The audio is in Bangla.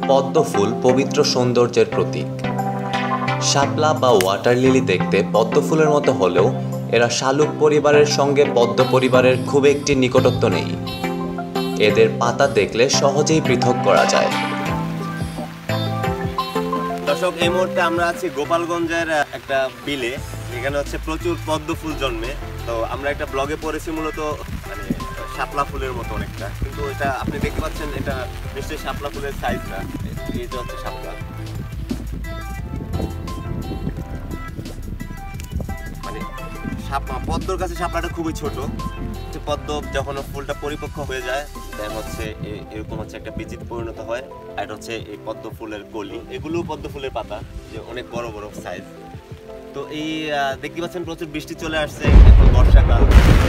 পদ্ম ফুল পবিত্র সৌন্দর্যের প্রতীক। শাপলা বা ওয়াটার লিলি দেখতে পদ্ম ফুলের মতো হলেও এরা শালুক পরিবারের সঙ্গে পদ্ম পরিবারের খুব একটি নিকটত্ব নেই। এদের পাতা দেখলে সহজেই পৃথক করা যায়। দর্শক, এই মুহূর্তে আমরা আছি গোপালগঞ্জের একটা বিলে, এখানে হচ্ছে প্রচুর পদ্ম ফুল জন্মে। তো আমরা একটা ব্লগে পড়েছি মূলত মানে শাপলা ফুলের মতো অনেকটা, কিন্তু এটা আপনি দেখতে পাচ্ছেন এটা নিশ্চয়ই শাপলা ফুলের সাইজ না, এটা হচ্ছে শাপলা। মানে পদ্মর কাছে শাপলাটা খুবই ছোট। পদ্ম যখন ফুলটা পরিপক্ক হয়ে যায় দেন হচ্ছে এরকম হচ্ছে একটা বীজিতে পরিণত হয়। আর এটা হচ্ছে এই পদ্ম ফুলের কলি, এগুলো পদ্ম ফুলের পাতা, যে অনেক বড় বড় সাইজ। তো এই দেখতে পাচ্ছেন প্রচুর বৃষ্টি চলে আসছে, এখন বর্ষাকাল।